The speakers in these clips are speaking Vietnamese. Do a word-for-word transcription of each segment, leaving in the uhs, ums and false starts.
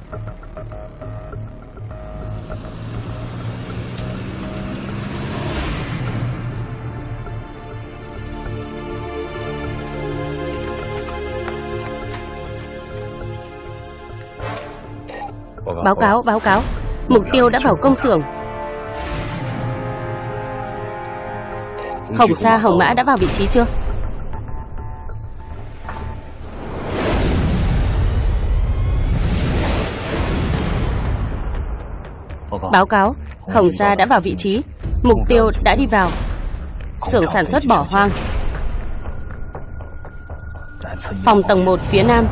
Báo cáo, báo cáo. Mục tiêu đã vào công xưởng. Hồng Sa, Hồng Mã đã vào vị trí chưa? Báo cáo, Hồng Sa đã vào vị trí. Mục tiêu đã đi vào. Xưởng sản xuất bỏ hoang. Phòng tầng một phía nam.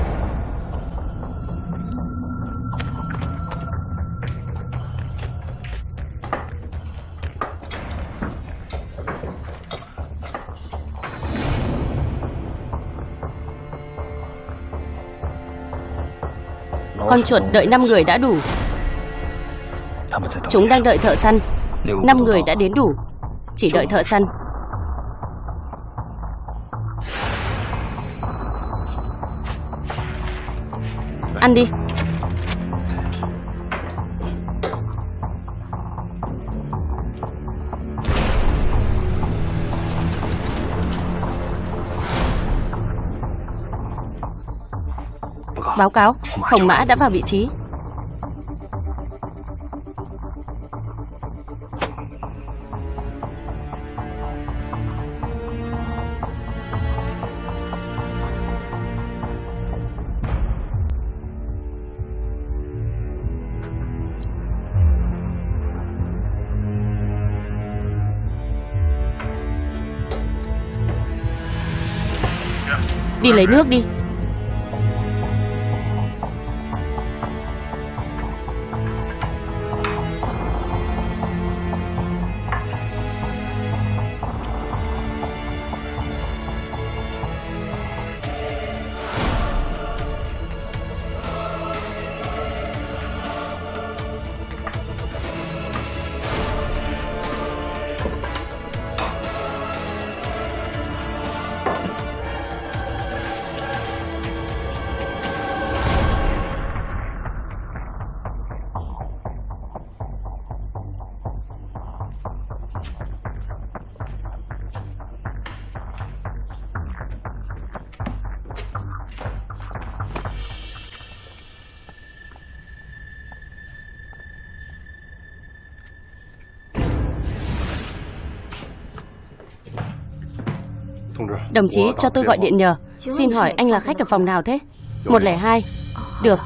Con chuột đợi năm người đã đủ. Chúng đang đợi thợ săn. Năm người đã đến đủ. Chỉ đợi thợ săn. Ăn đi. Báo cáo, Hồng Mã đã vào vị trí. Đi lấy nước đi. Đồng chí, cho tôi gọi điện nhờ. Xin hỏi anh là khách ở phòng nào thế? một không hai. Được.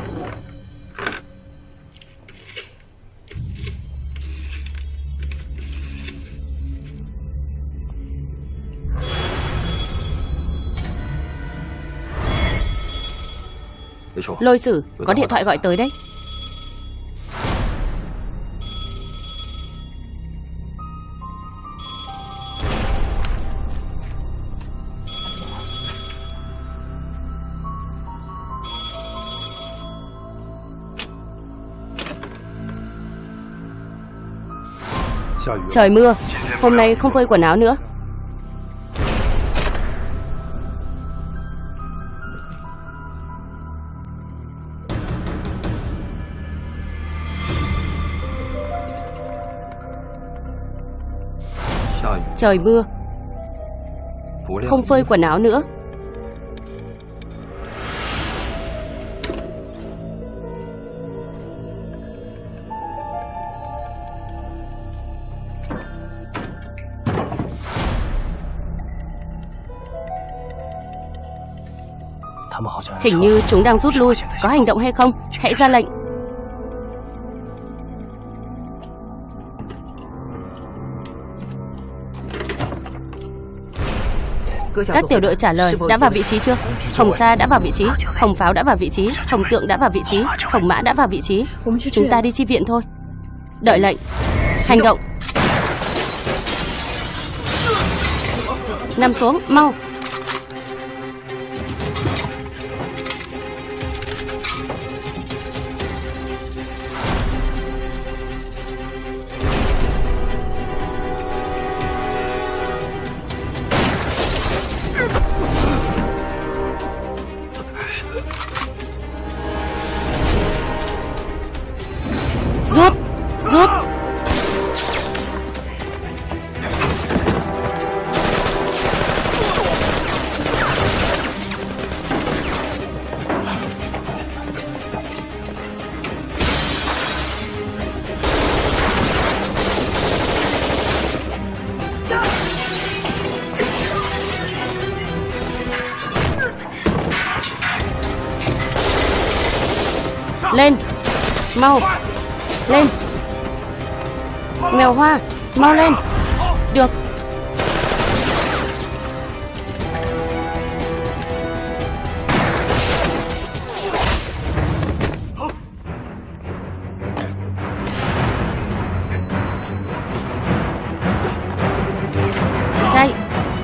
Lôi Sử, có điện thoại gọi tới đấy. Trời mưa, hôm nay không phơi quần áo nữa. Trời mưa, không phơi quần áo nữa. Hình như chúng đang rút lui. Có hành động hay không? Hãy ra lệnh. Các tiểu đội trả lời. Đã vào vị trí chưa? Hồng Sa đã vào vị trí. Hồng Pháo đã vào vị trí. Hồng Tượng đã vào vị trí. Hồng Mã đã vào vị trí. Chúng ta đi chi viện thôi. Đợi lệnh. Hành động. Nằm xuống, mau. Lên. Mau. Lên. Mèo hoa, mau lên. Được. Chạy.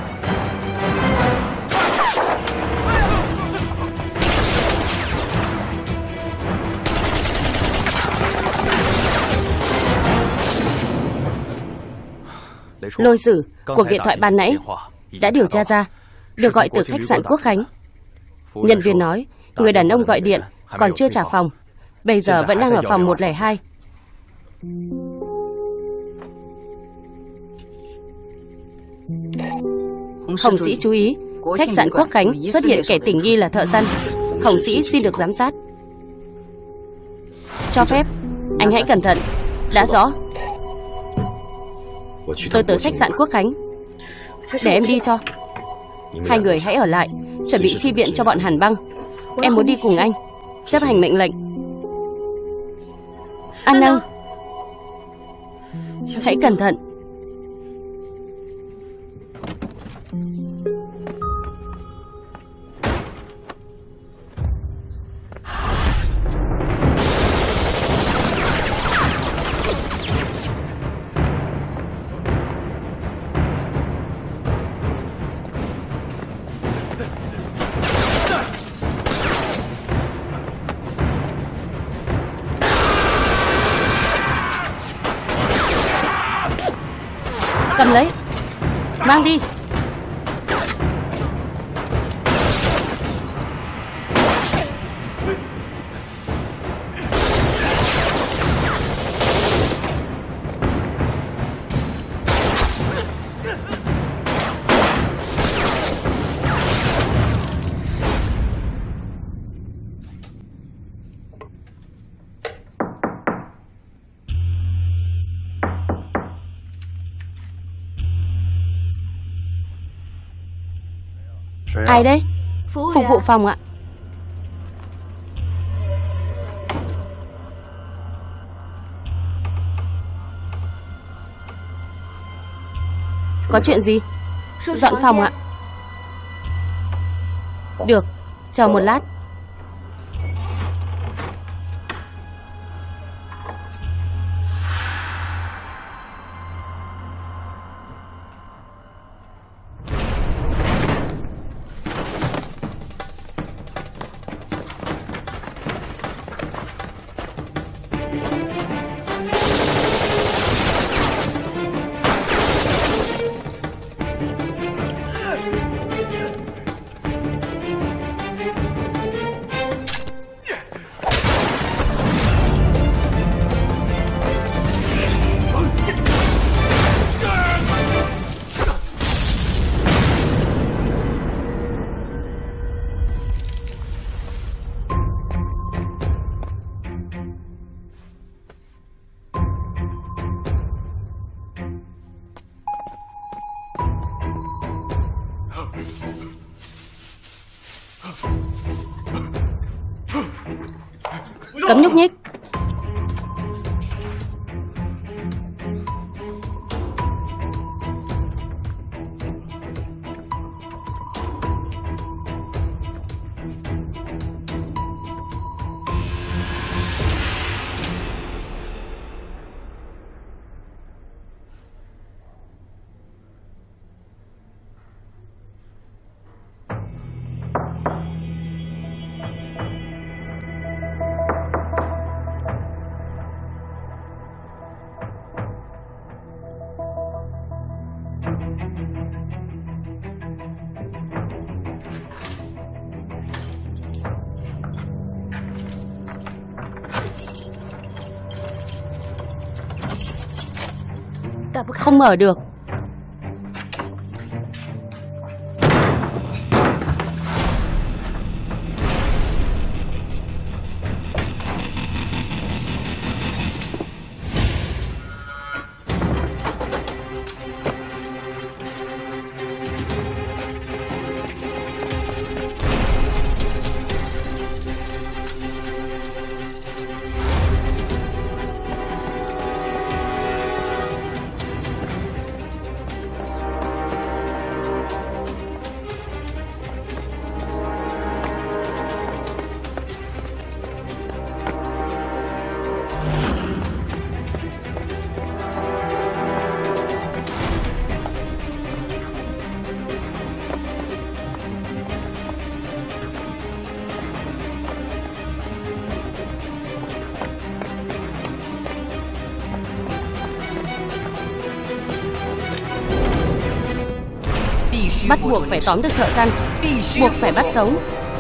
Lôi Sử, cuộc điện thoại ban nãy đã điều tra ra, được gọi từ khách sạn Quốc Khánh. Nhân viên nói, người đàn ông gọi điện còn chưa trả phòng, bây giờ vẫn đang ở phòng một không hai. Hồng Sĩ chú ý, khách sạn Quốc Khánh xuất hiện kẻ tình nghi là thợ săn. Hồng Sĩ xin được giám sát. Cho phép, anh hãy cẩn thận. Đã rõ. Tôi tới khách sạn Quốc Khánh. Để em đi cho. Hai người hãy ở lại, chuẩn bị chi viện cho bọn Hàn Băng. Em muốn đi cùng anh. Chấp hành mệnh lệnh. An Nâng, hãy cẩn thận. Cầm lấy. Mang đi. Ai đấy? Phục vụ phòng ạ. Có chuyện gì? Dọn phòng ạ. Được, chờ một lát. Cấm nhúc nhích. Không mở được. Bắt buộc phải tóm được thợ săn, buộc phải bắt sống.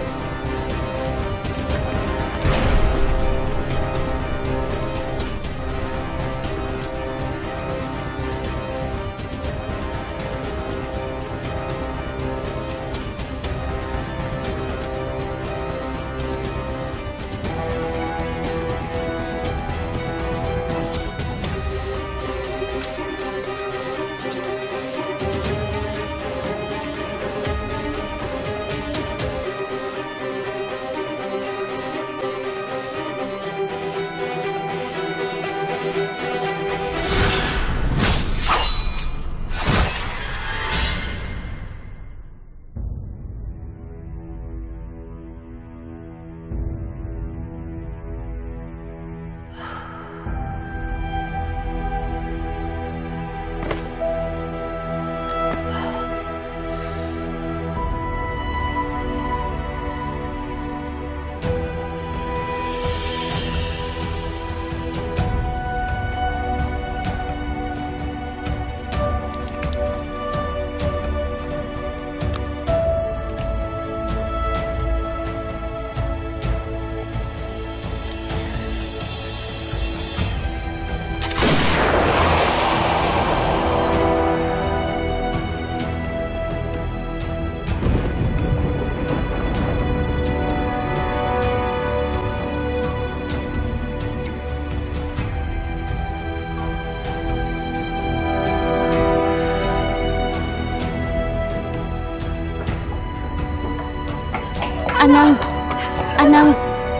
An Năng, An Năng,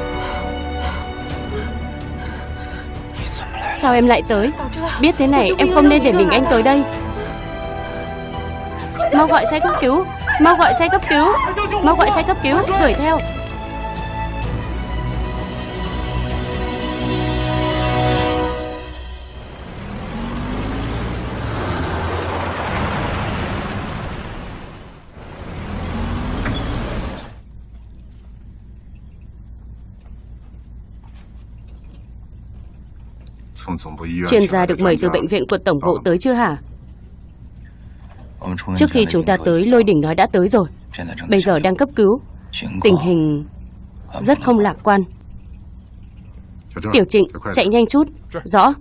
sao em lại tới? Biết thế này em không nên để mình anh tới đây. Mau gọi xe cấp cứu, mau gọi xe cấp cứu, mau gọi xe cấp cứu, đuổi theo. Chuyên gia được mời từ bệnh viện của tổng bộ tới chưa hả? Trước khi chúng ta tới, Lôi Đỉnh nói đã tới rồi. Bây giờ đang cấp cứu. Tình hình rất không lạc quan. Tiểu Trịnh, chạy nhanh chút. Rõ.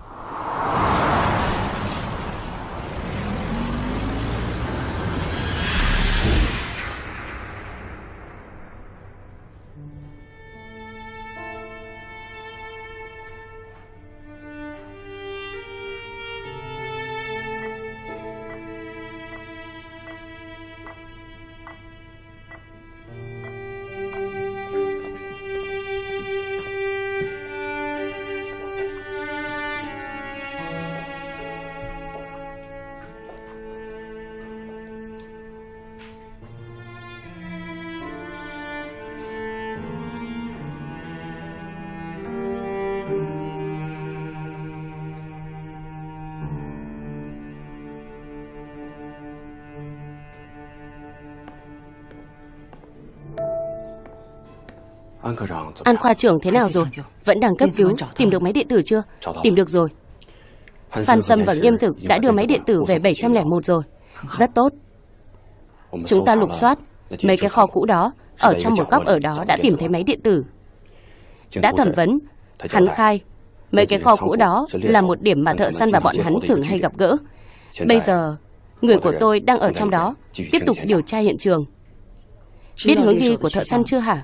An khoa trưởng thế nào rồi? Vẫn đang cấp cứu. Tìm được máy điện tử chưa? Tìm được rồi. Phan Sâm và Nghiêm Thực đã đưa máy điện tử về bảy trăm lẻ một rồi. Rất tốt. Chúng ta lục soát mấy cái kho cũ đó. Ở trong một góc ở đó đã tìm thấy máy điện tử. Đã thẩm vấn. Hắn khai mấy cái kho cũ đó là một điểm mà thợ săn và bọn hắn thường hay gặp gỡ. Bây giờ người của tôi đang ở trong đó, tiếp tục điều tra hiện trường. Biết hướng đi của thợ săn chưa hả?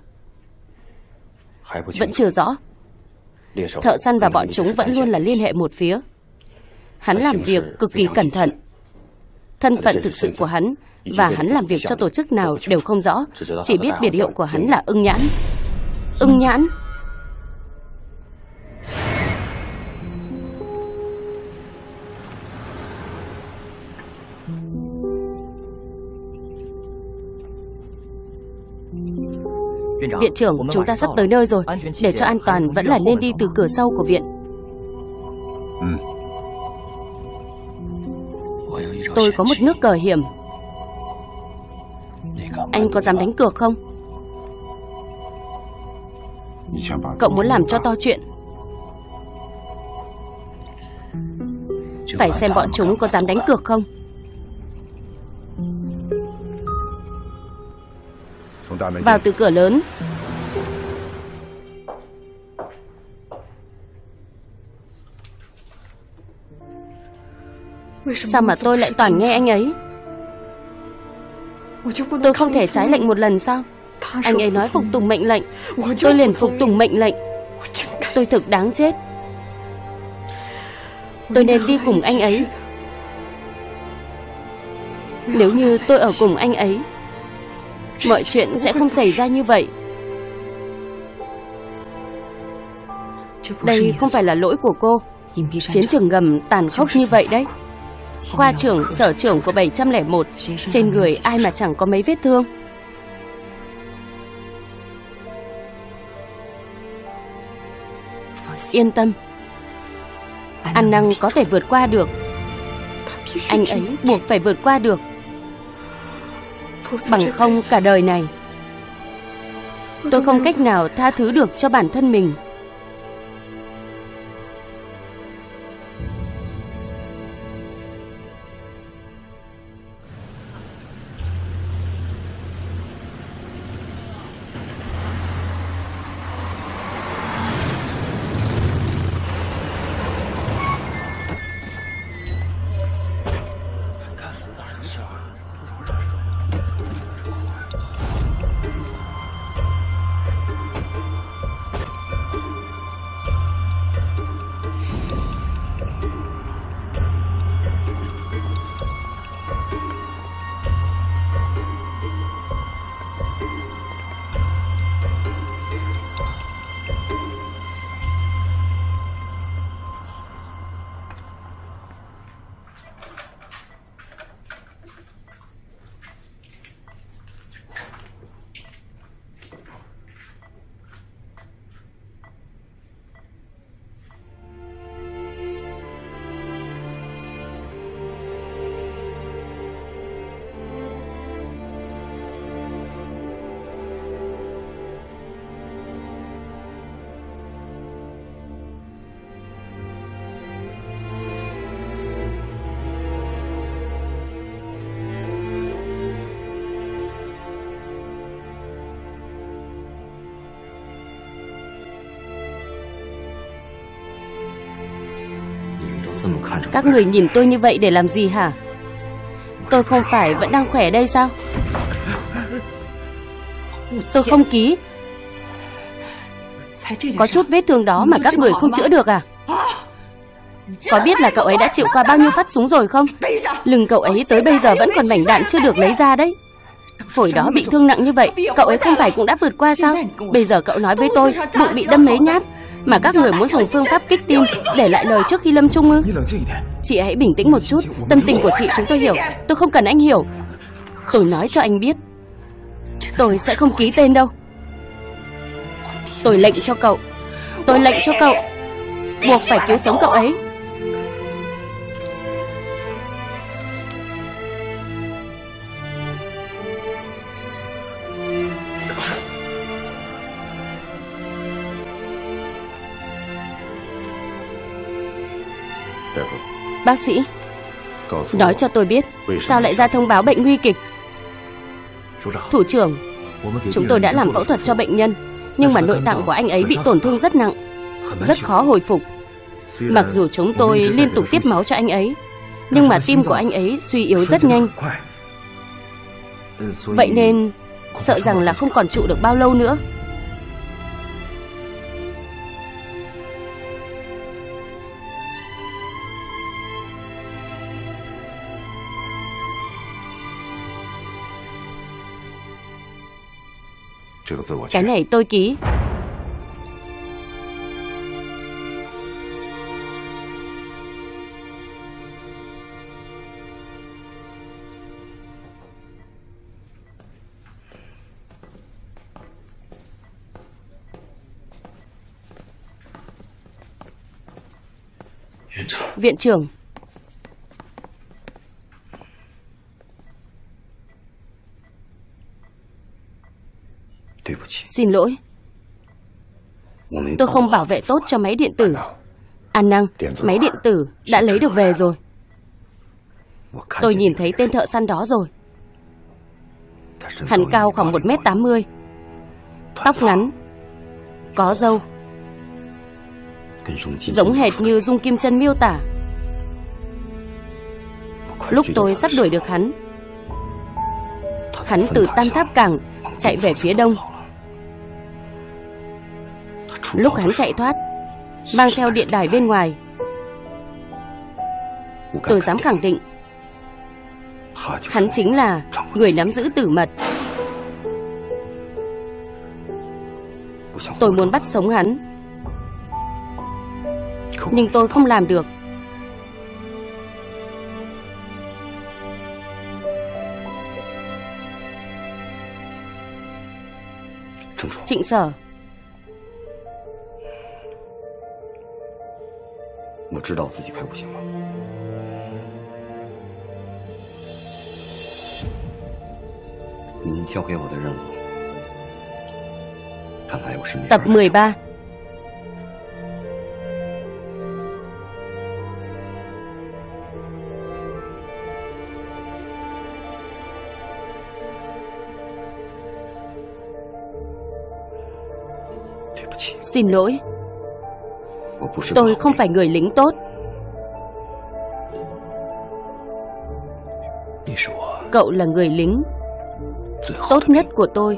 Vẫn chưa rõ. Thợ săn và bọn chúng vẫn luôn là liên hệ một phía. Hắn làm việc cực kỳ cẩn thận. Thân phận thực sự của hắn và hắn làm việc cho tổ chức nào đều không rõ. Chỉ biết biệt hiệu của hắn là Ưng Nhãn. Ưng Nhãn. Viện trưởng, chúng ta sắp tới nơi rồi. Để cho an toàn vẫn là nên đi từ cửa sau của viện. Tôi có một nước cờ hiểm. Anh có dám đánh cược không? Cậu muốn làm cho to chuyện. Phải xem bọn chúng có dám đánh cược không. vào từ cửa lớn. Sao mà tôi lại toàn nghe anh ấy? Tôi không thể trái lệnh một lần sao? Anh ấy nói phục tùng mệnh lệnh, tôi liền phục tùng mệnh lệnh. Tôi thực đáng chết. Tôi nên đi cùng anh ấy. Nếu như tôi ở cùng anh ấy, mọi chuyện sẽ không xảy ra như vậy. Đây không phải là lỗi của cô. Chiến trường ngầm tàn khốc như vậy đấy. Khoa trưởng, sở trưởng của bảy trăm lẻ một, trên người ai mà chẳng có mấy vết thương. Yên tâm, An Năng có thể vượt qua được. Anh ấy buộc phải vượt qua được. Bằng không cả đời này tôi không cách nào tha thứ được cho bản thân mình. Các người nhìn tôi như vậy để làm gì hả? Tôi không phải vẫn đang khỏe đây sao? Tôi không ký. Có chút vết thương đó mà các người không chữa được à? Có biết là cậu ấy đã chịu qua bao nhiêu phát súng rồi không? Lưng cậu ấy tới bây giờ vẫn còn mảnh đạn chưa được lấy ra đấy. Phổi đó bị thương nặng như vậy, cậu ấy không phải cũng đã vượt qua sao? Bây giờ cậu nói với tôi bụng bị đâm mấy nhát mà các người muốn dùng phương pháp kích tim để lại lời trước khi lâm chung ư? Chị hãy bình tĩnh một chút. Tâm tình của chị chúng tôi hiểu. Tôi không cần anh hiểu. Tôi nói cho anh biết, tôi sẽ không ký tên đâu. Tôi lệnh cho cậu. Tôi lệnh cho cậu buộc phải cứu sống cậu ấy. Bác sĩ, nói cho tôi biết sao lại ra thông báo bệnh nguy kịch. Thủ trưởng, chúng tôi đã làm phẫu thuật cho bệnh nhân, nhưng mà nội tạng của anh ấy bị tổn thương rất nặng, rất khó hồi phục. Mặc dù chúng tôi liên tục tiếp máu cho anh ấy, nhưng mà tim của anh ấy suy yếu rất nhanh. Vậy nên sợ rằng là không còn trụ được bao lâu nữa. Cái này tôi ký. Viện trưởng, xin lỗi, tôi không bảo vệ tốt cho máy điện tử. An Năng, máy điện tử đã lấy được về rồi. Tôi nhìn thấy tên thợ săn đó rồi. Hắn cao khoảng một mét tám mươi, tóc ngắn, có râu, giống hệt như Dung Kim Chân miêu tả. Lúc tôi sắp đuổi được hắn, hắn từ Tam Tháp Cảng chạy về phía đông. Lúc hắn chạy thoát, mang theo điện đài bên ngoài, tôi dám khẳng định hắn chính là người nắm giữ tử mật. Tôi muốn bắt sống hắn, nhưng tôi không làm được. Trịnh Sở, tập mười ba. Xin lỗi, tôi không phải người lính tốt. Cậu là người lính tốt nhất của tôi.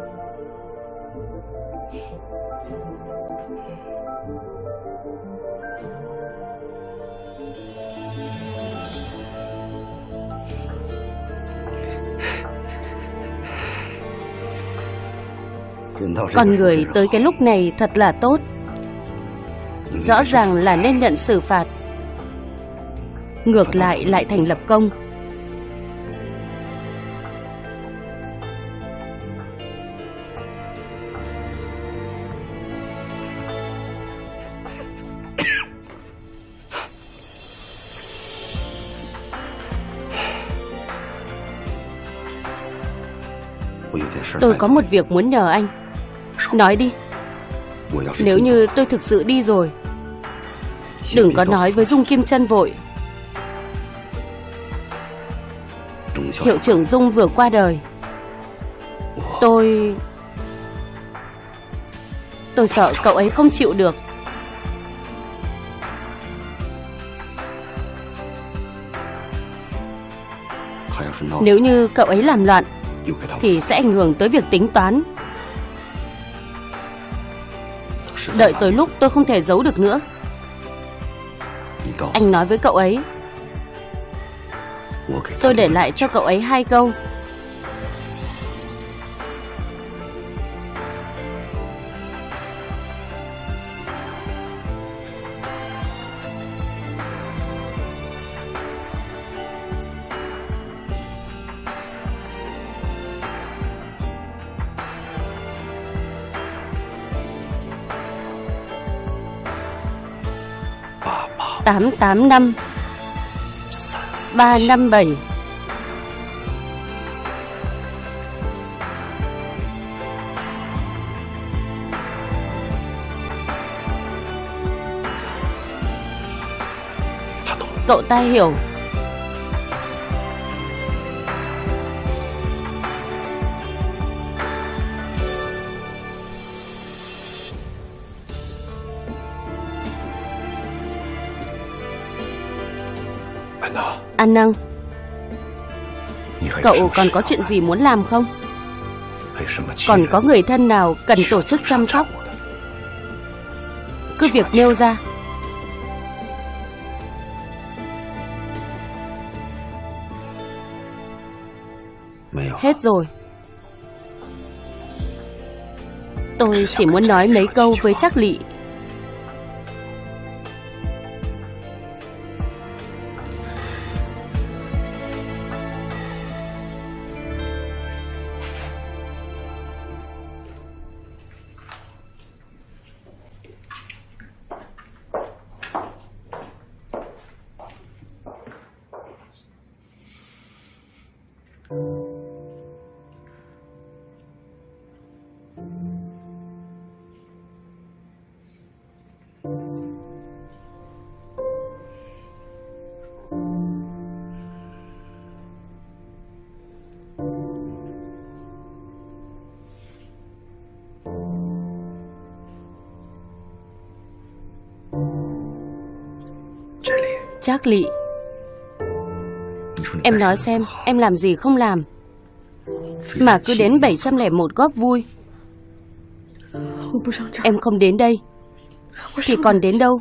Con người tới cái lúc này thật là tốt. Rõ ràng là nên nhận xử phạt, ngược lại lại thành lập công. Tôi có một việc muốn nhờ anh. Nói đi. Nếu như tôi thực sự đi rồi, đừng có nói với Dung Kim Chân vội. Hiệu trưởng Dung vừa qua đời. Tôi... Tôi sợ cậu ấy không chịu được. Nếu như cậu ấy làm loạn thì sẽ ảnh hưởng tới việc tính toán. Đợi tới lúc tôi không thể giấu được nữa, anh nói với cậu ấy, tôi để lại cho cậu ấy hai câu. Tám tám năm ba năm bảy. Cậu ta hiểu. An Năng, cậu còn có chuyện gì muốn làm không? Còn có người thân nào cần tổ chức chăm sóc? Cứ việc nêu ra. Hết rồi. Tôi chỉ muốn nói mấy câu với Trác Lị. Trác Lị, em nói xem em làm gì không làm mà cứ đến bảy trăm lẻ một góp vui. Em không đến đây thì còn đến đâu?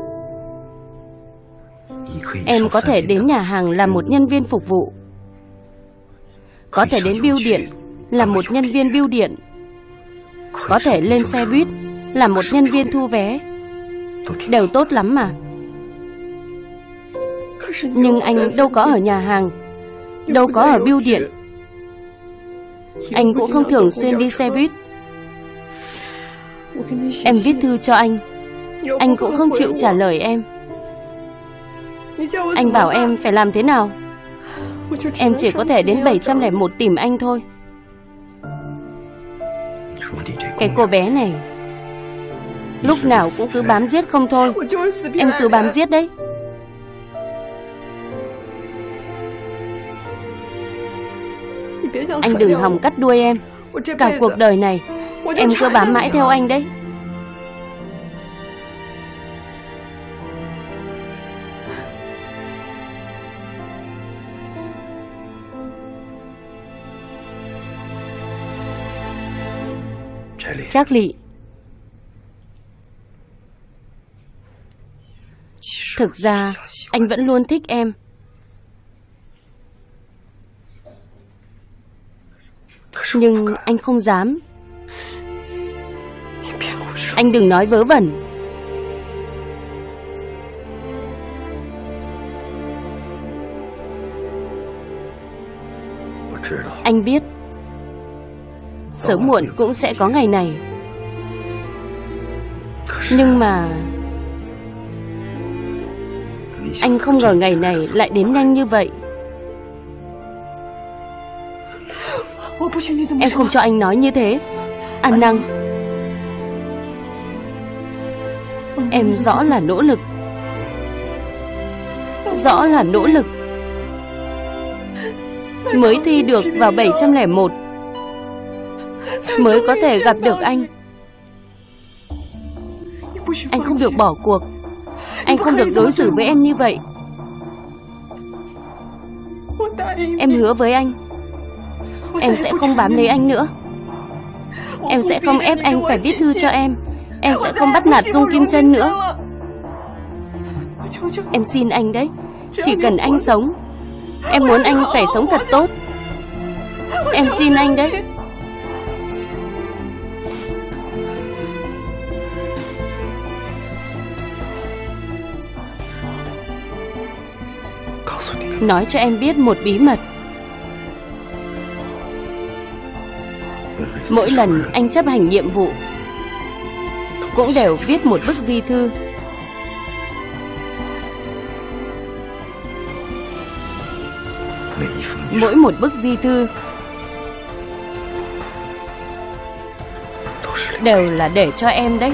Em có thể đến nhà hàng làm một nhân viên phục vụ, có thể đến bưu điện làm một nhân viên bưu điện, có thể lên xe buýt làm một nhân viên thu vé, đều tốt lắm mà. Nhưng anh đâu có ở nhà hàng, đâu có ở bưu điện, anh cũng không thường xuyên đi xe buýt. Em viết thư cho anh, anh cũng không chịu trả lời em. Anh bảo em phải làm thế nào? Em chỉ có thể đến bảy trăm lẻ một tìm anh thôi. Cái cô bé này lúc nào cũng cứ bám giết không thôi. Em cứ bám giết đấy. Anh đừng hòng cắt đuôi em. Cả cuộc đời này em cứ bám mãi theo anh đấy. Trác Lị, thực ra anh vẫn luôn thích em. Nhưng anh không dám. Anh đừng nói vớ vẩn. Anh biết sớm muộn cũng sẽ có ngày này. Nhưng mà anh không ngờ ngày này lại đến nhanh như vậy. Em không cho anh nói như thế. An Năng, em rõ là nỗ lực, rõ là nỗ lực mới thi được vào bảy trăm lẻ một, mới có thể gặp được anh. Anh không được bỏ cuộc. Anh không được đối xử với em như vậy. Em hứa với anh, em sẽ không bám lấy anh nữa. Em sẽ không ép anh phải viết thư cho em. Em sẽ không bắt nạt Dung Kim Chân nữa. Em xin anh đấy, chỉ cần anh sống. Em muốn anh phải sống thật tốt. Em xin anh đấy. Nói cho em biết một bí mật. Mỗi lần anh chấp hành nhiệm vụ cũng đều viết một bức di thư. Mỗi một bức di thư đều là để cho em đấy.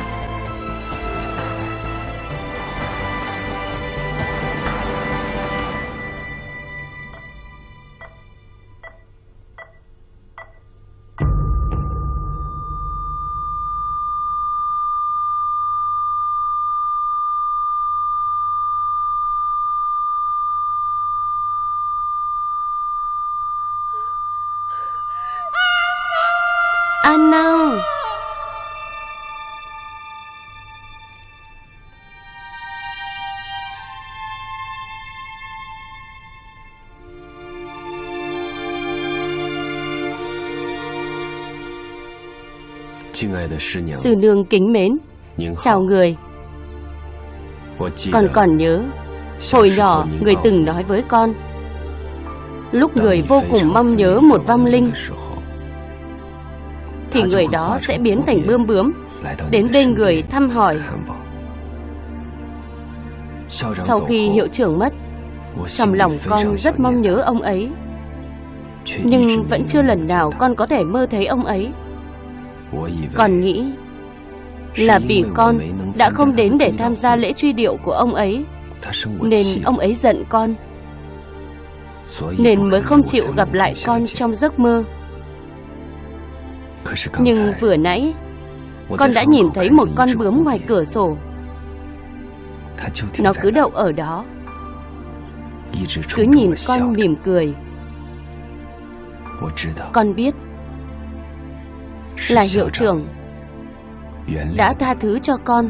An Năng, sư nương kính mến, chào người. Con còn nhớ hồi nhỏ người từng nói với con, lúc người vô cùng mong nhớ một vong linh thì người đó sẽ biến thành bươm bướm đến bên người thăm hỏi. Sau khi hiệu trưởng mất, trong lòng con rất mong nhớ ông ấy, nhưng vẫn chưa lần nào con có thể mơ thấy ông ấy. Con nghĩ là vì con đã không đến để tham gia lễ truy điệu của ông ấy, nên ông ấy giận con, nên mới không chịu gặp lại con trong giấc mơ. Nhưng vừa nãy con đã nhìn thấy một con bướm ngoài cửa sổ. Nó cứ đậu ở đó, cứ nhìn con mỉm cười. Con biết là hiệu trưởng đã tha thứ cho con.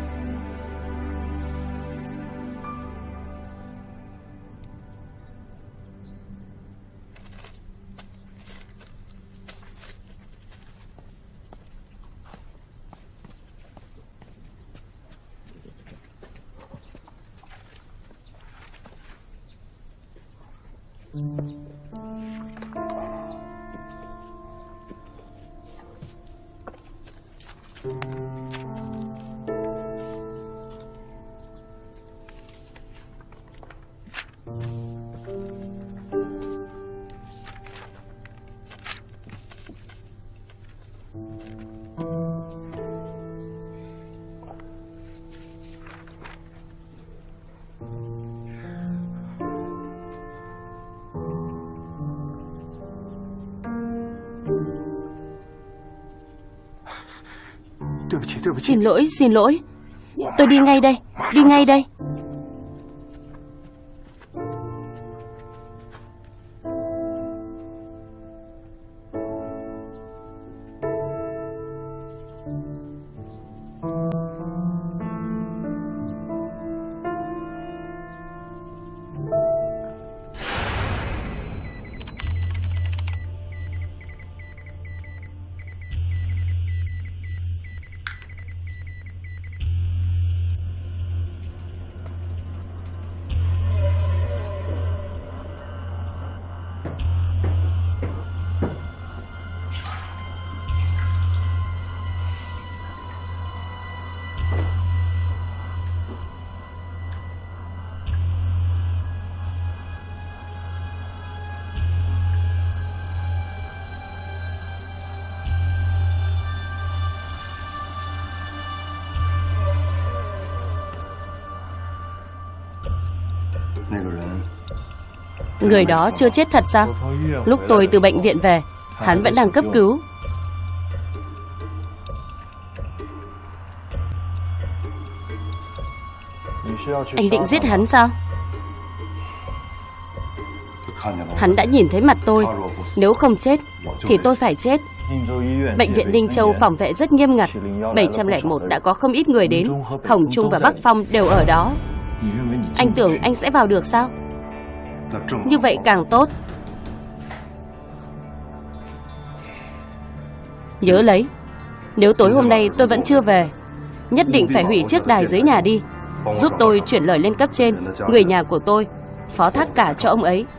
Xin lỗi, xin lỗi. Tôi đi ngay đây, đi ngay đây. Người đó chưa chết thật sao? Lúc tôi từ bệnh viện về, hắn vẫn đang cấp cứu. Anh định giết hắn sao? Hắn đã nhìn thấy mặt tôi. Nếu không chết thì tôi phải chết. Bệnh viện Ninh Châu phòng vệ rất nghiêm ngặt. bảy trăm lẻ một đã có không ít người đến. Hồng Trung và Bắc Phong đều ở đó. Anh tưởng anh sẽ vào được sao? Như vậy càng tốt. Nhớ lấy, nếu tối hôm nay tôi vẫn chưa về, nhất định phải hủy chiếc đài dưới nhà đi. Giúp tôi chuyển lời lên cấp trên. Người nhà của tôi phó thác cả cho ông ấy.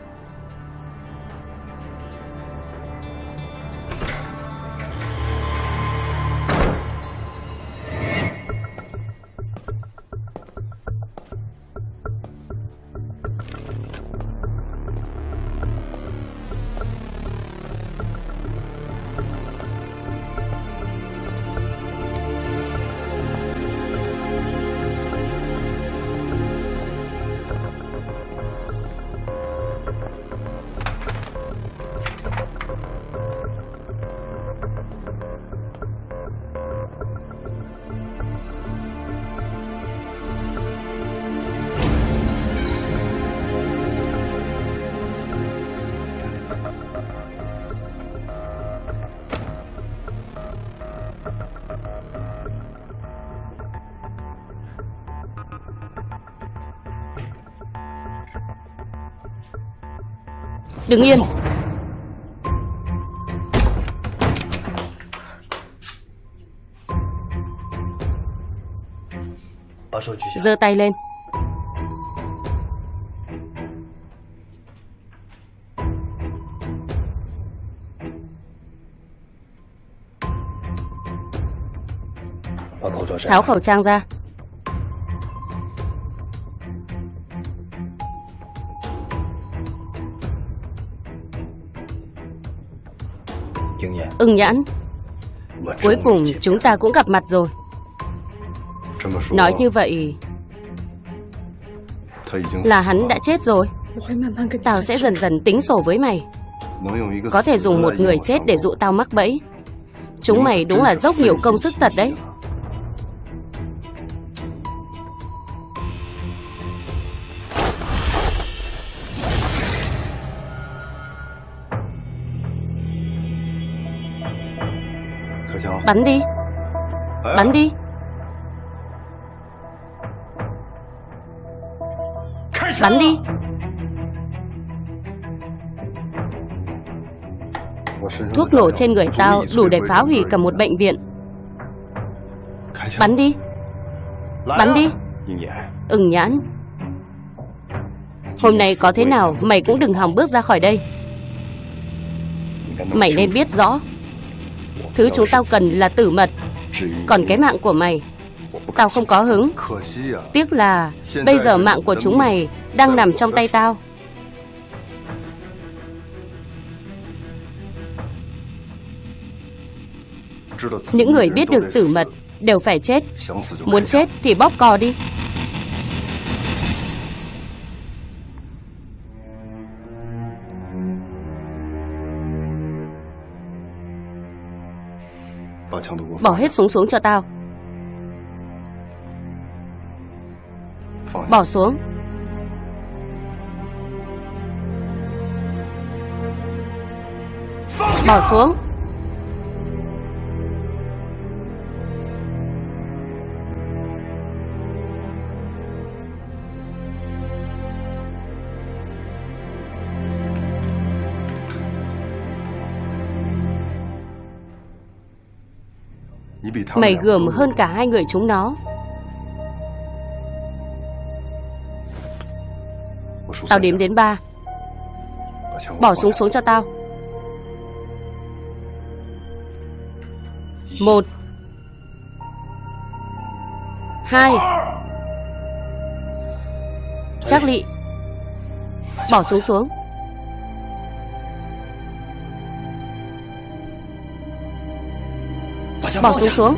Đứng yên. Giơ tay lên. Tháo khẩu trang ra. Ưng Nhãn, cuối cùng chúng ta cũng gặp mặt rồi. Nói như vậy là hắn đã chết rồi. Tao sẽ dần dần tính sổ với mày. Có thể dùng một người chết để dụ tao mắc bẫy. Chúng mày đúng là dốc nhiều công sức thật đấy. Bắn đi. Bắn đi. Bắn đi. Thuốc nổ trên người tao đủ để phá hủy cả một bệnh viện. Bắn đi. Bắn đi. Ưng Nhãn, hôm nay có thế nào mày cũng đừng hòng bước ra khỏi đây. Mày nên biết rõ, thứ chúng tao cần là tử mật. Còn cái mạng của mày, tao không có hứng. Tiếc là bây giờ mạng của chúng mày đang nằm trong tay tao. Những người biết được tử mật đều phải chết. Muốn chết thì bóp cò đi. Bỏ hết súng xuống cho tao. Bỏ xuống. Bỏ xuống. Mày gườm hơn cả hai người chúng nó. Tao đếm đến ba. Bỏ súng xuống cho tao. Một, hai. Charlie, bỏ súng xuống. Bỏ súng xuống.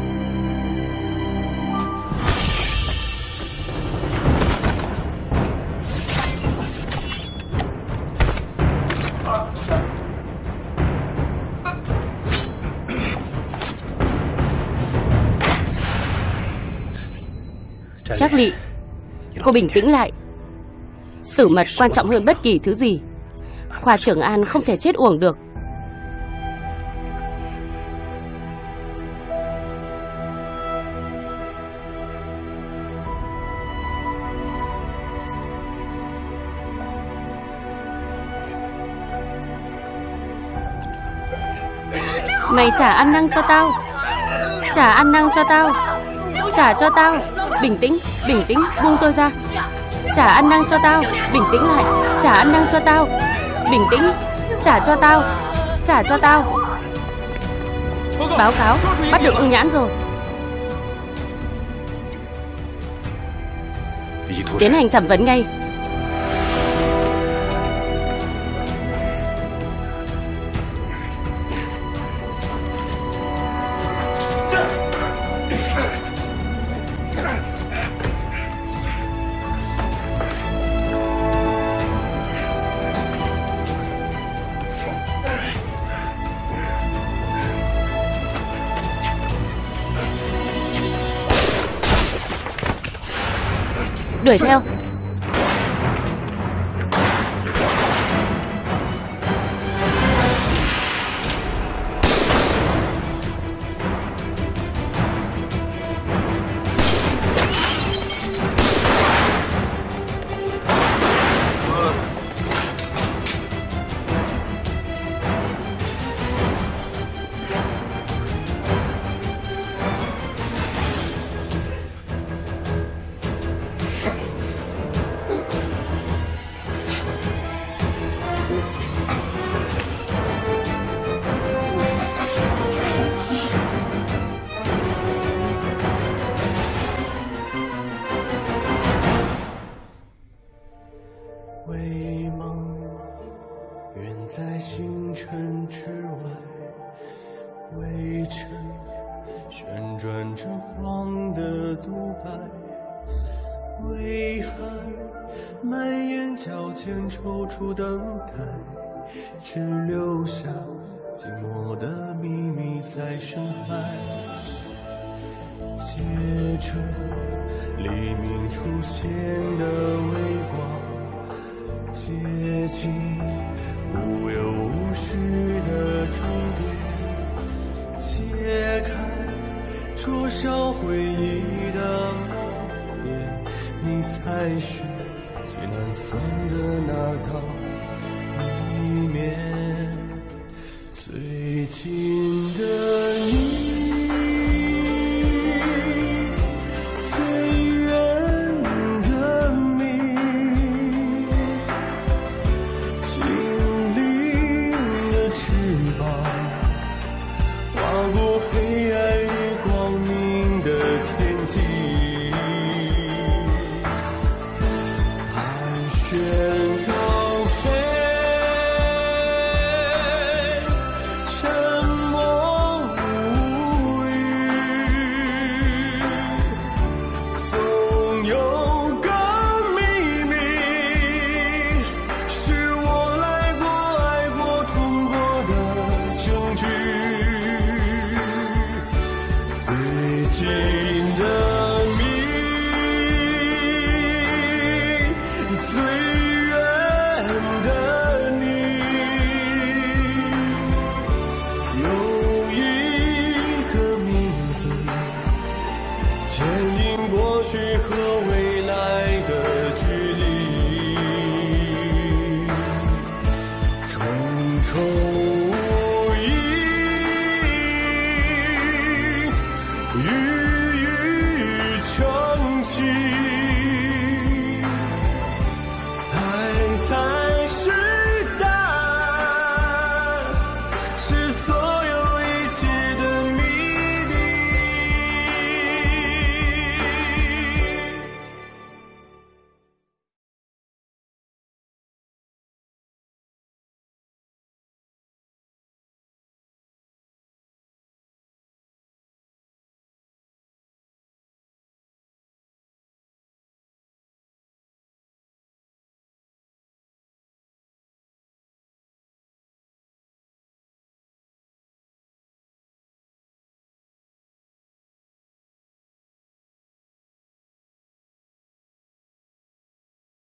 Charlie, cô bình tĩnh lại. Tử mật quan trọng hơn bất kỳ thứ gì. Khoa trưởng An không thể chết uổng được. Mày trả ăn năn cho tao. Trả ăn năn cho tao. Trả cho tao. Bình tĩnh, bình tĩnh, buông tôi ra. Trả ăn năn cho tao. Bình tĩnh lại. Trả ăn năn cho tao. Bình tĩnh. Trả cho tao. Trả cho tao. Báo cáo, bắt được Ưng Nhãn rồi. Tiến hành thẩm vấn ngay. Đuổi theo.只留下寂寞的秘密在深海，借着黎明出现的微光，接近无忧无绪的终点，揭开灼烧回忆的梦魇，你才是最难算的那道谜面。最近的你，最远的你，精灵的翅膀划过黑暗与光明的天际，盘旋高飞，沉默无语，总有个秘密，是我来过、爱过、痛过的证据。最近的你，最远的你，有一个名字牵引过去和